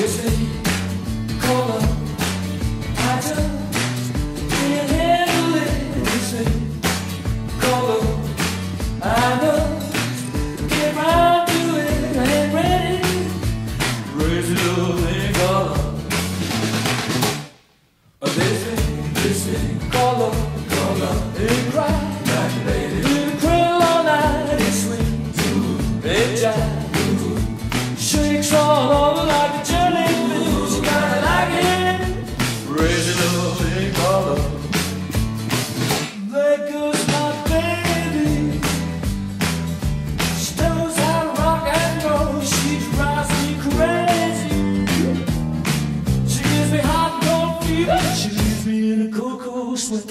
Shakes all over like a jellyfish. You gotta like it. Crazy loving color. There goes my baby. She knows how to rock and roll. She drives me crazy. She gives me hot and cold fever. She leaves me in a cold, cold sweat.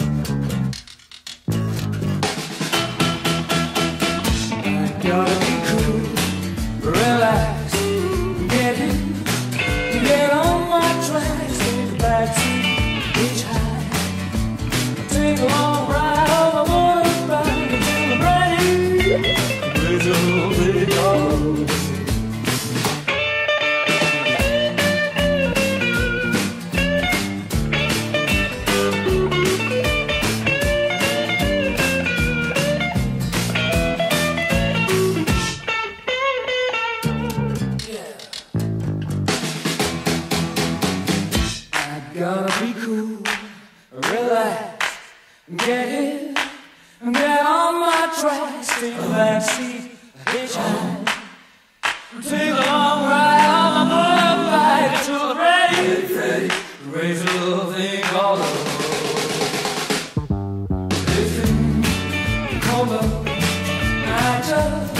I gotta be cool, relax. Get on my tracks, take the backseat, hitchhike. Take a long ride on my motorbike until I'm ready. Raise a little big dog. Gotta be cool, relax, get in, get on my tracks, take the backseat, hitchhike, take a long ride on my motorbike until I'm ready, raise a little thing called love. This thing called love, I just